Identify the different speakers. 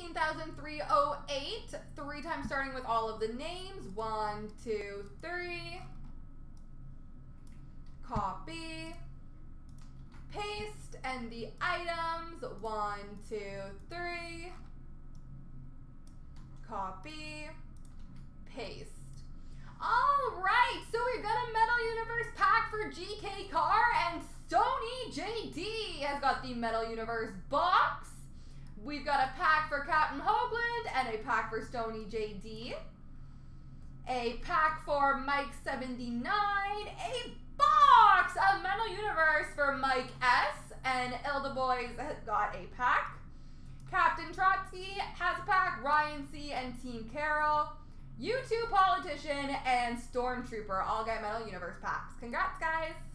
Speaker 1: 14,308. 3 times starting with all of the names. 1, 2, 3. Copy. Paste. And the items. 1, 2, 3. Copy. Paste. Alright, so we've got a Metal Universe pack for GK Car, and Stony JD has got the Metal Universe box. We've got a pack for Captain Hoagland and a pack for Stony JD. A pack for Mike 79. A box of Metal Universe for Mike S. And Ilda Boys has got a pack. Captain Trotsky has a pack. Ryan C. and Team Carol. U2 Politician and Stormtrooper all get Metal Universe packs. Congrats, guys!